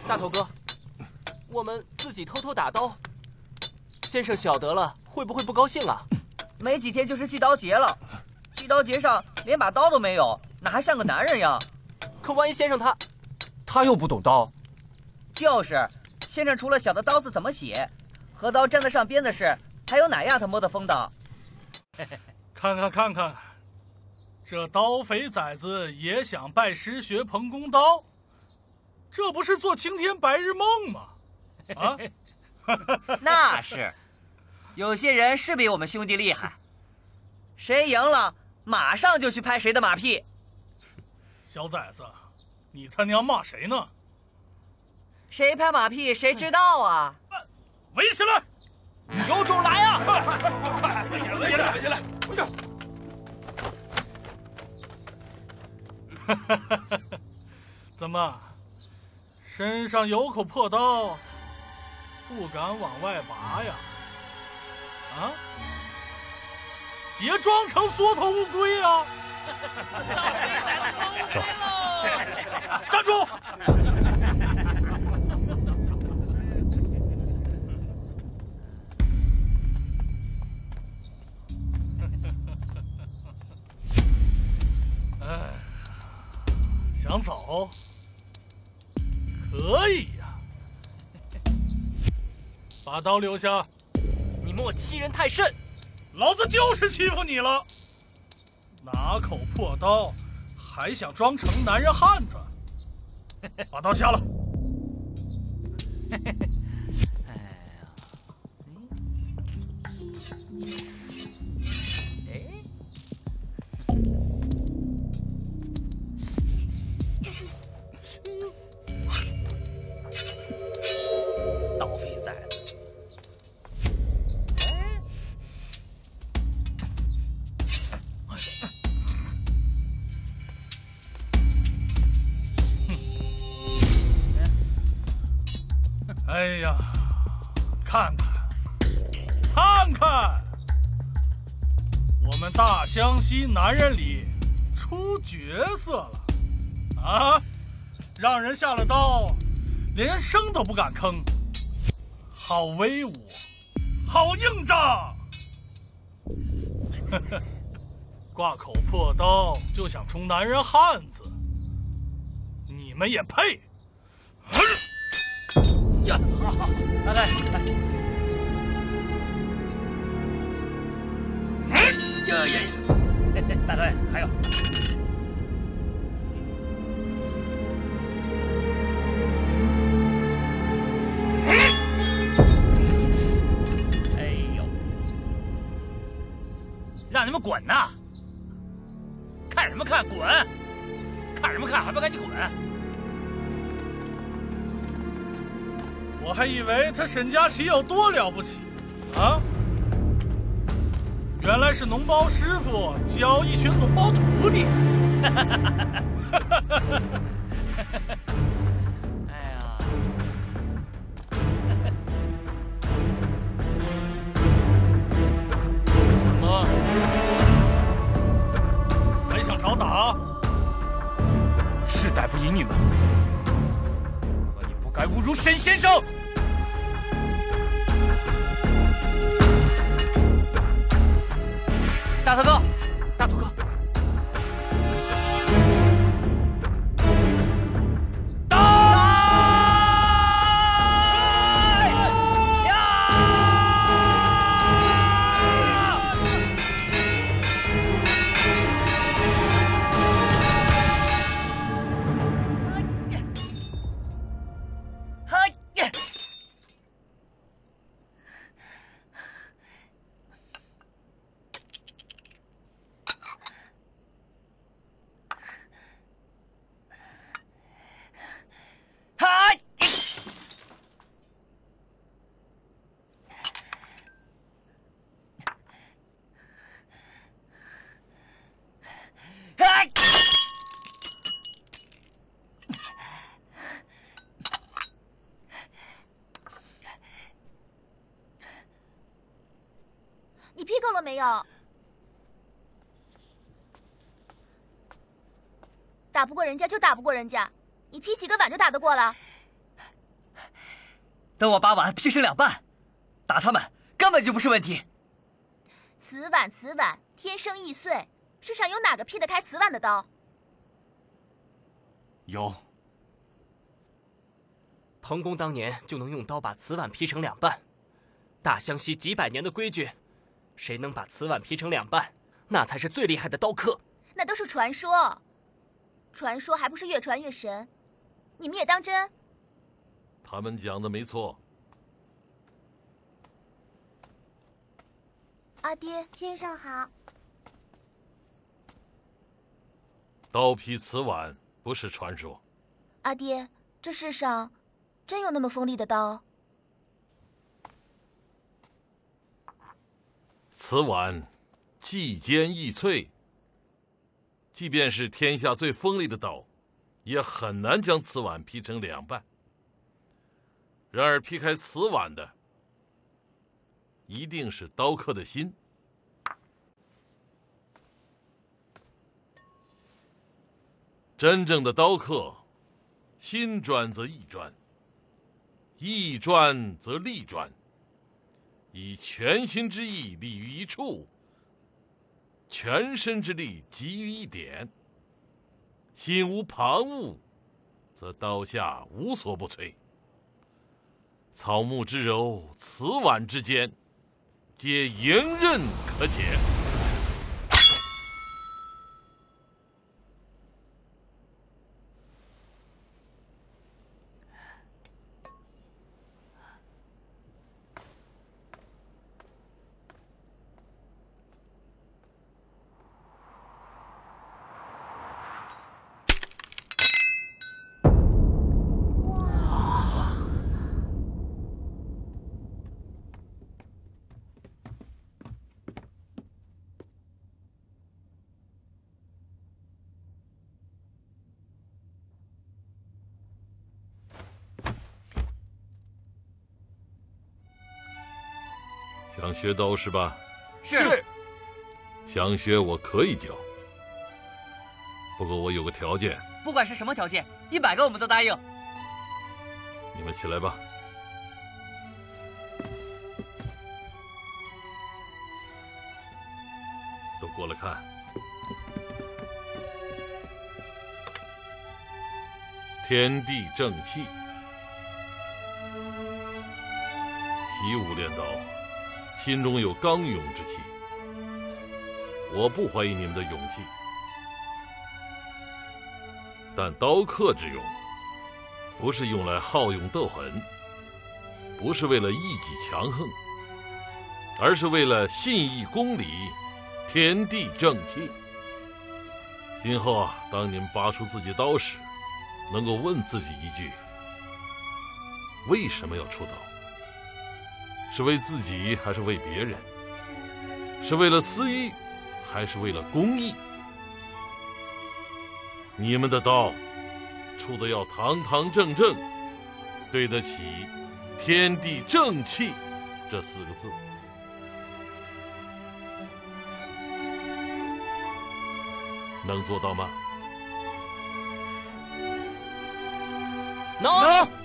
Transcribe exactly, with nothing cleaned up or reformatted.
大头哥，我们自己偷偷打刀，先生晓得了会不会不高兴啊？ 没几天就是祭刀节了，祭刀节上连把刀都没有，哪还像个男人呀？ 可万一先生他， 他又不懂刀， 就是，先生除了晓得刀字怎么写，和刀沾得上边的事，还有哪样他摸得风的？ 看看看看，这刀肥崽子也想拜师学彭公刀，这不是做青天白日梦吗？啊， 那是，有些人是比我们兄弟厉害，谁赢了马上就去拍谁的马屁。 小崽子，你他娘骂谁呢？ 谁拍马屁谁知道啊！ 围起来！ 有种来呀！ 快，围起来，围起来，围起来！怎么，身上有口破刀，不敢往外拔呀？啊！别装成缩头乌龟啊！ 走， 站住！哎，想走？可以呀，把刀留下。 你莫欺人太甚！ 老子就是欺负你了！拿口破刀，还想装成男人汉子？把刀下了！ 哎呀，哎， 刀肥崽子！ 哎呀，看看，看看，我们大湘西男人里出角色了啊！让人下了刀，连声都不敢吭，好威武，好硬仗！呵呵，挂口破刀就想充男人汉子，你们也配？ 呀，好好，来来来，呀呀呀！大队还有，哎呦，让你们滚呐！看什么看，滚！看什么看，还不赶紧滚！ 我还以为他沈佳琪有多了不起啊！原来是脓包师傅教一群脓包徒弟。 哎呀， 怎么还想找打？ 是逮不赢你们，可你不该侮辱沈先生。 大头哥， 大头哥， 打！呀！嘿呀！嗨！嗨！ 你批够了没有？打不过人家就打不过人家，你劈几个碗就打得过了？ 等我把碗劈成两半，打他们根本就不是问题。 瓷碗，瓷碗，天生易碎，世上有哪个劈得开瓷碗的刀？ 有。 彭公当年就能用刀把瓷碗劈成两半，大湘西几百年的规矩，谁能把瓷碗劈成两半，那才是最厉害的刀客。 那都是传说，传说还不是越传越神？你们也当真？ 他们讲的没错。 阿爹，先生好。 刀劈瓷碗不是传说。 阿爹，这世上真有那么锋利的刀？ 瓷碗既尖亦脆，即便是天下最锋利的刀，也很难将瓷碗劈成两半。然而劈开瓷碗的，一定是刀客的心。真正的刀客，心专则意专，意专则力专，以全心之意立于一处，全身之力集于一点。心无旁骛，则刀下无所不摧。草木之柔，瓷碗之坚，皆迎刃可解。想学刀是吧？ 是。 想学我可以教，不过我有个条件。 不管是什么条件，一百个我们都答应。 你们起来吧。都过来看。天地正气。习武练刀，心中有刚勇之气。我不怀疑你们的勇气，但刀客之勇，不是用来好勇斗狠，不是为了一己强横，而是为了信义公理，天地正气。今后啊，当你们拔出自己刀时，能够问自己一句：为什么要出刀？是为自己还是为别人？是为了私欲还是为了公益？你们的刀出的要堂堂正正，对得起天地正气这四个字。能做到吗？ 能。